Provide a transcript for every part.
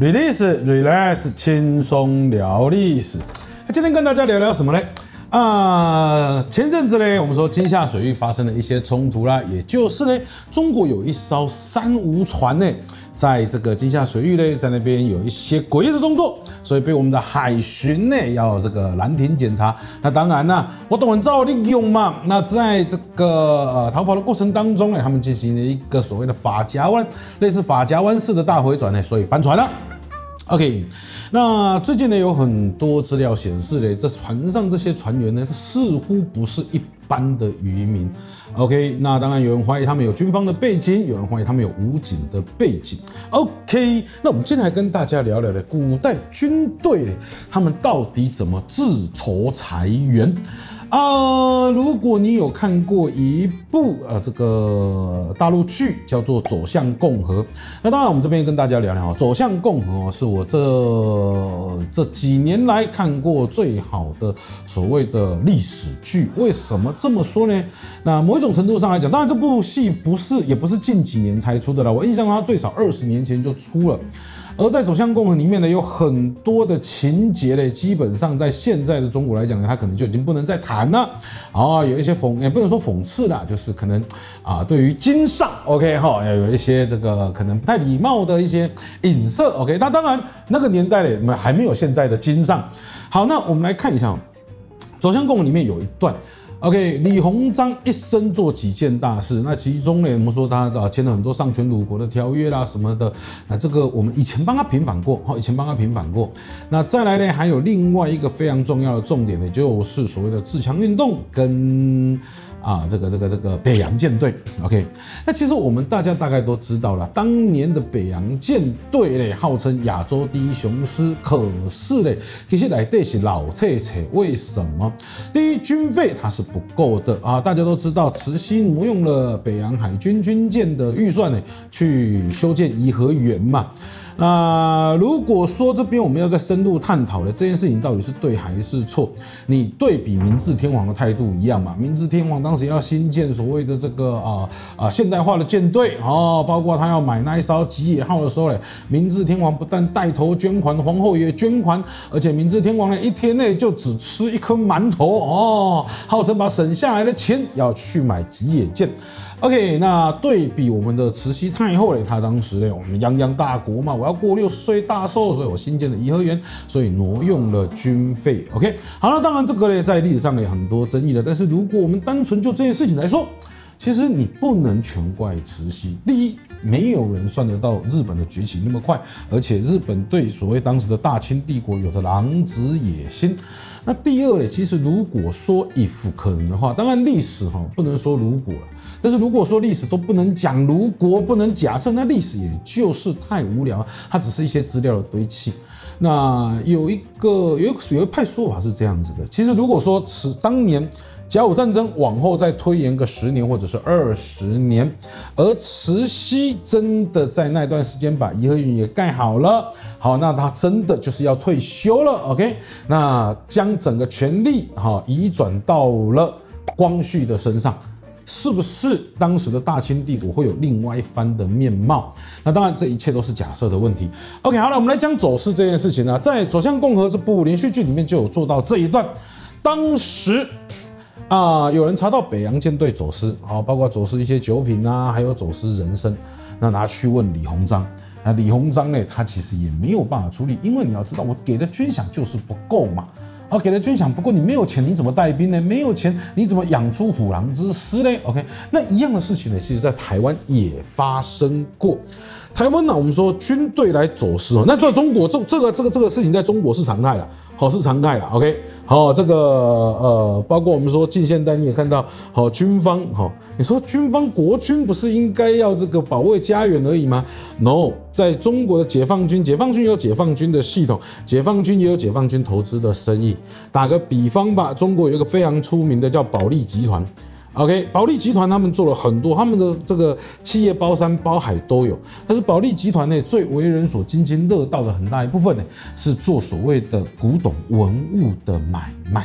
Release Relax 轻松聊历史。今天跟大家聊聊什么呢？前阵子呢，我们说金厦水域发生了一些冲突啦，也就是呢，中国有一艘三无船呢，在这个金厦水域呢，在那边有一些诡异的动作，所以被我们的海巡呢要这个拦停检查。那当然啦，我懂很照利用嘛。那在这个逃跑的过程当中呢，他们进行了一个所谓的法夹弯，类似法夹弯式的大回转呢，所以翻船了。OK， 那最近呢有很多资料显示呢，这船上这些船员呢，他似乎不是一般的渔民。OK， 那当然有人怀疑他们有军方的背景，有人怀疑他们有武警的背景。OK， 那我们今天来跟大家聊聊的古代军队他们到底怎么自筹财源。如果你有看过一部这个大陆剧叫做《走向共和》，那当然我们这边跟大家聊聊《走向共和》是我这几年来看过最好的所谓的历史剧。为什么这么说呢？那某一种程度上来讲，当然这部戏也不是近几年才出的啦，我印象中它最少20年前就出了。而在《走向共和》里面呢，有很多的情节呢，基本上在现在的中国来讲呢，它可能就已经不能再谈了。有一些也不能说讽刺啦，就是可能对于经上 OK 有一些这个可能不太礼貌的一些影射 OK。那当然那个年代呢，还没有现在的经上。好，那我们来看一下《走向共和》里面有一段。OK， 李鸿章一生做几件大事，那其中呢，我们说他签了很多丧权辱国的条约啦什么的，那这个我们以前帮他平反过，那再来呢，还有另外一个非常重要的重点呢，就是所谓的自强运动跟这个北洋舰队 ，OK， 那其实我们大家大概都知道了，当年的北洋舰队嘞，号称亚洲第一雄狮，可是嘞，其实来对是老脆脆，为什么？第一，军费它是不够的大家都知道，慈禧挪用了北洋海军军舰的预算呢，去修建颐和园嘛。那如果说这边我们要再深入探讨的这件事情到底是对还是错，你对比明治天皇的态度一样嘛？明治天皇当时要新建所谓的这个现代化的舰队包括他要买那一艘吉野号的时候明治天皇不但带头捐款，皇后也捐款，而且明治天皇呢一天内就只吃一颗馒头号称把省下来的钱要去买吉野舰。OK， 那对比我们的慈禧太后她当时我们泱泱大国嘛，我要过60岁大寿，所以我新建了颐和园，所以挪用了军费。OK， 好了，当然这个在历史上有很多争议的，但是如果我们单纯就这件事情来说，其实你不能全怪慈禧。第一，没有人算得到日本的崛起那么快，而且日本对所谓当时的大清帝国有着狼子野心。那第二其实如果说 if 可能的话，当然历史不能说如果了。但是如果说历史都不能讲如果，不能假设，那历史也就是太无聊，它只是一些资料的堆砌。那有一派说法是这样子的，其实如果说当年甲午战争往后再推延个10年或者是20年，而慈禧真的在那段时间把颐和园也盖好了，好，那他真的就是要退休了 ，OK， 那将整个权力移转到了光绪的身上。是不是当时的大清帝国会有另外一番的面貌？那当然，这一切都是假设的问题。OK， 好了，我们来讲走私这件事情在《走向共和》这部连续剧里面就有做到这一段。当时有人查到北洋舰队走私，包括走私一些酒品还有走私人参，那拿去问李鸿章。那李鸿章呢，他其实也没有办法处理，因为你要知道，我给的军饷就是不够嘛。给了军饷不过，你没有钱，你怎么带兵呢？没有钱，你怎么养出虎狼之师呢 ？OK， 那一样的事情呢，其实在台湾也发生过。台湾我们说军队来走私那在中国这个事情在中国是常态是常态OK， 这个包括我们说近现代你也看到军方你说军方国军不是应该要这个保卫家园而已吗 ？No， 在中国的解放军有解放军的系统，解放军也有解放军投资的生意。打个比方吧，中国有一个非常出名的叫保利集团。OK， 保利集团他们做了很多，他们的这个企业包山包海都有。但是保利集团呢，最为人所津津乐道的很大一部分呢，是做所谓的古董文物的买卖。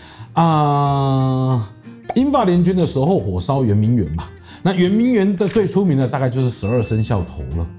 英法联军的时候火烧圆明园嘛，那圆明园的最出名的大概就是12生肖头了。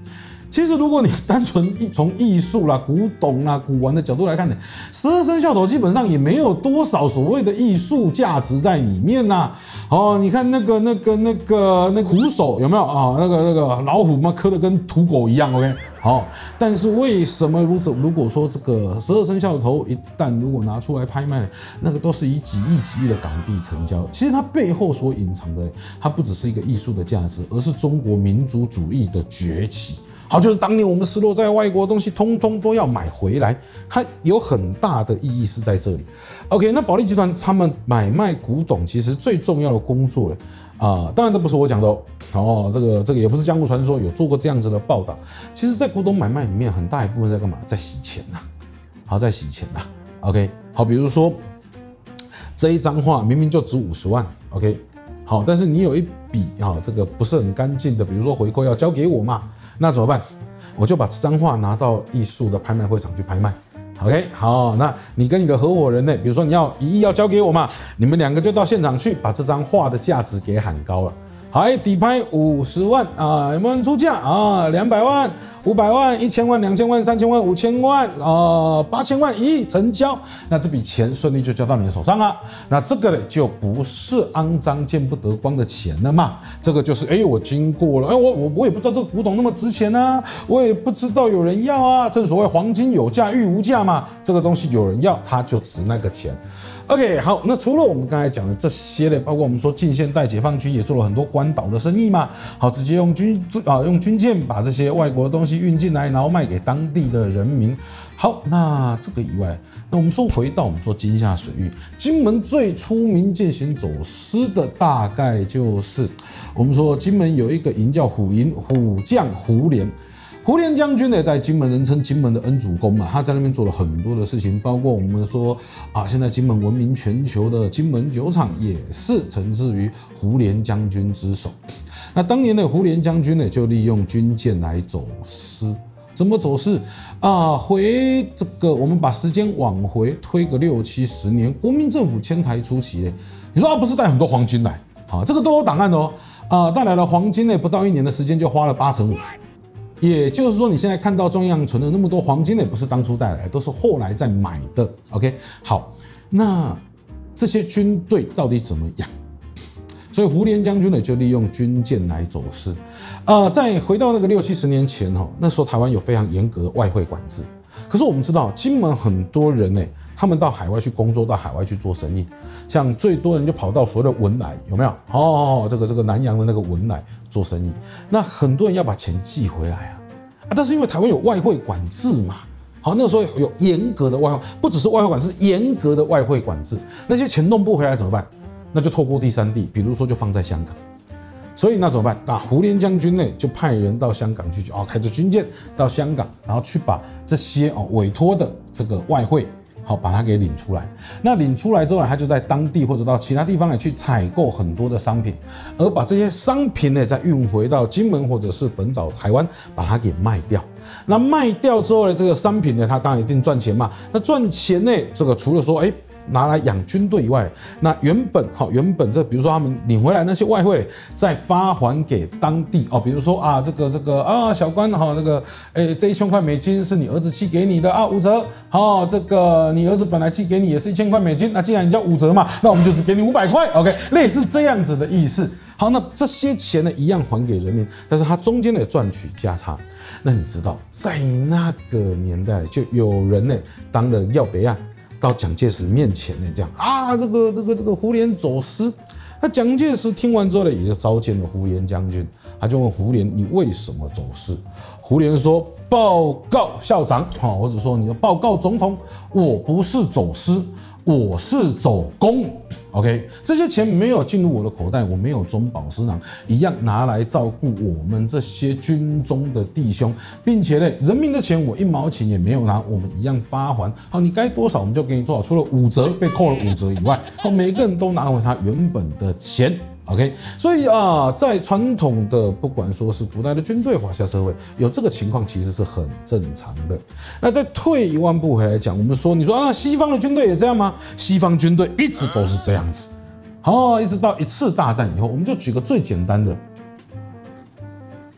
其实，如果你单纯从艺术啦、古董啦、古玩的角度来看呢，12生肖头基本上也没有多少所谓的艺术价值在里面呐。哦，你看那个虎手有没有啊？那个老虎嘛，刻的跟土狗一样 ，OK。好，但是为什么如此？如果说这个12生肖头一旦如果拿出来拍卖，那个都是以几亿的港币成交。其实它背后所隐藏的，它不只是一个艺术的价值，而是中国民族主义的崛起。好，就是当年我们失落在外国的东西，通通都要买回来，它有很大的意义是在这里。OK， 那保利集团他们买卖古董，其实最重要的工作当然这不是我讲的哦，这个也不是江湖传说，有做过这样子的报道。其实，在古董买卖里面，很大一部分在干嘛？在洗钱呐。好，在洗钱呐。OK， 好，比如说这一张画明明就值50万 ，OK， 好，但是你有一笔这个不是很干净的，比如说回扣要交给我嘛。那怎么办？我就把这张画拿到艺术的拍卖会场去拍卖。OK， 好，那你跟你的合伙人呢？比如说你要1亿要交给我嘛，你们2个就到现场去，把这张画的价值给喊高了。好，底拍50万啊，有没有人出价啊？200万、500万、1000万、2000万、3000万、5000万8000万、1亿成交，那这笔钱顺利就交到你的手上了。那这个呢，就不是肮脏见不得光的钱了嘛？这个就是我经过了，我也不知道这个古董那么值钱啊，我也不知道有人要啊。正所谓黄金有价玉无价嘛，这个东西有人要，它就值那个钱。OK， 好，那除了我们刚才讲的这些呢，包括我们说近现代解放军也做了很多关岛的生意嘛，好，直接用军舰把这些外国的东西运进来，然后卖给当地的人民。好，那这个以外，那我们说回到我们说金厦水域，金门最出名进行走私的大概就是我们说金门有一个营叫虎营，虎将胡琏。胡琏将军呢，在金门人称金门的恩主公嘛，他在那边做了很多的事情，包括我们说现在金门闻名全球的金门酒厂也是承自于胡琏将军之手。那当年的胡琏将军呢，就利用军舰来走私，怎么走私回这个我们把时间往回推个60、70年，国民政府迁台初期呢，你说不是带很多黄金来，这个都有档案的带来了黄金呢，不到1年的时间就花了85%。也就是说，你现在看到中央存了那么多黄金呢，不是当初带来的，都是后来再买的。OK， 好，那这些军队到底怎么样？所以胡琏将军呢，就利用军舰来走私。再回到那个60、70年前那时候台湾有非常严格的外汇管制。可是我们知道，金门很多人呢，他们到海外去工作，到海外去做生意，像最多人就跑到所谓的文莱，有没有？这个南洋的那个文莱做生意，那很多人要把钱寄回来但是因为台湾有外汇管制嘛，好，那时候有严格的外汇，不只是外汇管制，是严格的外汇管制，那些钱弄不回来怎么办？那就透过第三地，比如说就放在香港。所以那怎么办？胡琏将军呢，就派人到香港去，开着军舰到香港，然后去把这些委托的这个外汇，把它给领出来。那领出来之后呢，他就在当地或者到其他地方去采购很多的商品，而把这些商品呢，再运回到金门或者是本岛台湾，把它给卖掉。那卖掉之后呢，这个商品呢，它当然一定赚钱嘛。那赚钱呢，这个除了说拿来养军队以外，那原本这比如说他们领回来那些外汇，再发还给当地比如说这个小官这1000块美金是你儿子寄给你的5折，这个你儿子本来寄给你也是1000块美金，那既然你叫5折嘛，那我们就只给你500块 ，OK， 类似这样子的意思。好，那这些钱呢一样还给人民，但是它中间呢赚取价差。那你知道，在那个年代就有人呢当了要别到蒋介石面前呢，这样这个胡琏走私。那蒋介石听完之后呢，也就召见了胡琏将军，他就问胡琏：“你为什么走私？”胡琏说：“报告校长，我只说你要报告总统，我不是走私，我是走公。OK， 这些钱没有进入我的口袋，我没有中饱私囊，一样拿来照顾我们这些军中的弟兄，并且呢，人民的钱我1毛钱也没有拿，我们一样发还。好，你该多少我们就给你多少，除了5折被扣了5折以外，每个人都拿回他原本的钱。OK， 所以在传统的不管说是古代的军队、华夏社会，有这个情况其实是很正常的。那再退1万步回来讲，我们说，你说西方的军队也这样吗？西方军队一直都是这样子。一直到1次大战以后，我们就举个最简单的，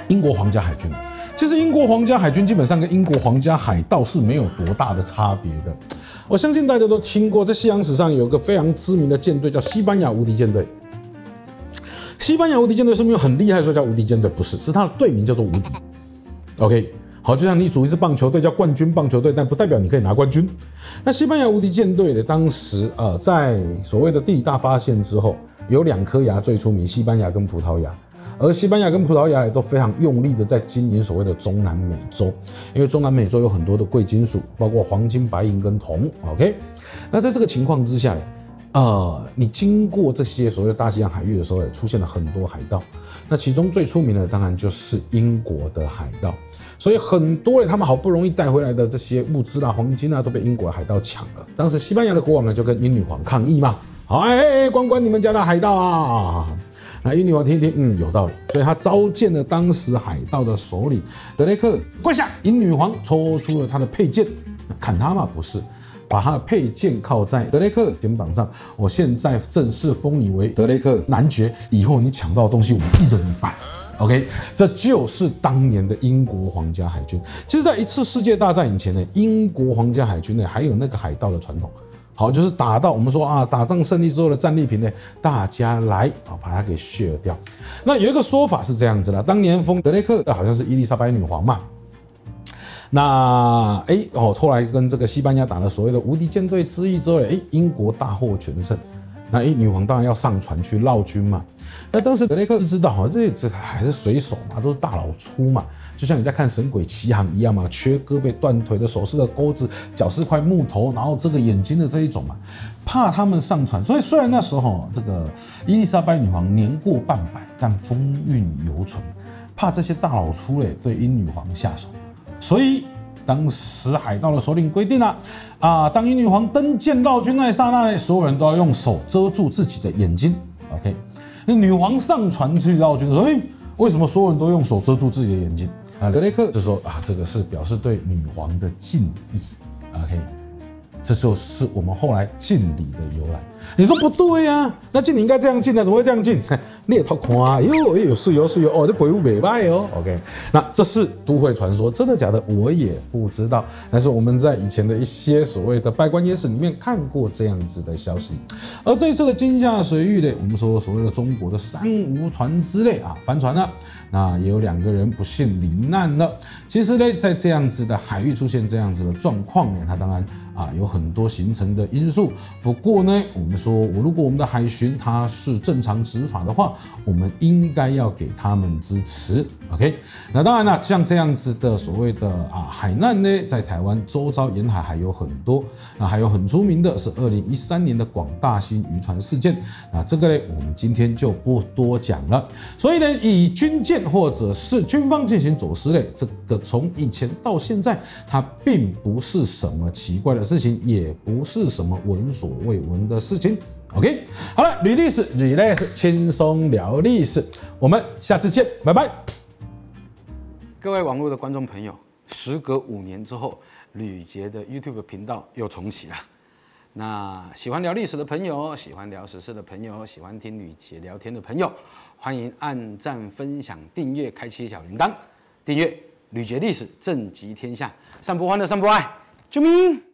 英国皇家海军。其实英国皇家海军基本上跟英国皇家海盗是没有多大的差别的。我相信大家都听过，在西洋史上有一个非常知名的舰队叫西班牙无敌舰队。西班牙无敌舰队是没有很厉害，所以叫无敌舰队，不是，是它的队名叫做无敌。OK， 好，就像你属于是棒球队叫冠军棒球队，但不代表你可以拿冠军。那西班牙无敌舰队的当时在所谓的地理大发现之后，有2颗牙最出名，西班牙跟葡萄牙。而西班牙跟葡萄牙也都非常用力的在经营所谓的中南美洲，因为中南美洲有很多的贵金属，包括黄金、白银跟铜。OK， 那在这个情况之下你经过这些所谓的大西洋海域的时候，也出现了很多海盗。那其中最出名的当然就是英国的海盗，所以很多人他们好不容易带回来的这些物资黄金都被英国的海盗抢了。当时西班牙的国王呢就跟英女皇抗议嘛，好，管你们家的海盗啊！那英女皇听一听，有道理，所以他召见了当时海盗的首领德雷克，跪下。英女皇抽出了他的佩剑，砍他嘛？不是，把他的佩剑靠在德雷克肩膀上。我现在正式封你为德雷克男爵，以后你抢到的东西我们一人一半。OK， 这就是当年的英国皇家海军。其实，在一次世界大战以前呢，英国皇家海军呢还有那个海盗的传统。好，就是打到我们说打仗胜利之后的战利品呢，大家来把它给 share 掉。那有一个说法是这样子的，当年封德雷克好像是伊丽莎白女皇嘛。那后来跟这个西班牙打了所谓的无敌舰队之役之后，英国大获全胜。那女皇当然要上船去绕军嘛。那当时德雷克知道这还是水手嘛，都是大老粗嘛，就像你在看《神鬼奇航》一样嘛，缺胳膊断腿的，手是个钩子，脚是块木头，然后这个眼睛的这一种嘛，怕他们上船。所以虽然那时候这个伊丽莎白女皇年过半百，但风韵犹存，怕这些大老粗对英女皇下手，所以当时海盗的首领规定当英女皇登舰绕军那一刹那呢，所有人都要用手遮住自己的眼睛。OK， 那女皇上船去绕军的时候，为什么所有人都用手遮住自己的眼睛？德雷克就说这个是表示对女皇的敬意。OK， 这就是我们后来敬礼的由来。你说不对啊，那敬礼应该这样敬的，怎么会这样敬？你也偷看有水哦，这皮肤美白哦。OK， 那这是都会传说，真的假的我也不知道。但是我们在以前的一些所谓的拜官野史里面看过这样子的消息。而这一次的金夏水域呢，我们说所谓的中国的三无船只类翻船了，那也有2个人不幸罹难了。其实呢，在这样子的海域出现这样子的状况呢，它当然有很多形成的因素。不过呢，我们说如果我们的海巡它是正常执法的话，我们应该要给他们支持。OK， 那当然了，像这样子的所谓的海难呢，在台湾周遭沿海还有很多。那还有很出名的是2013年的广大兴渔船事件。那这个呢，我们今天就不多讲了。所以呢，以军舰或者是军方进行走私呢，这个从以前到现在，它并不是什么奇怪的事情，也不是什么闻所未闻的事情。OK， 好了，吕历史 Relax 轻松聊历史，我们下次见，拜拜。各位网络的观众朋友，时隔5年之后，吕杰的 YouTube 频道又重启了。那喜欢聊历史的朋友，喜欢聊时事的朋友，喜欢听吕杰聊天的朋友，欢迎按赞、分享、订阅、开启小铃铛，订阅吕杰历史，正极天下，散播欢乐，散播爱，救命！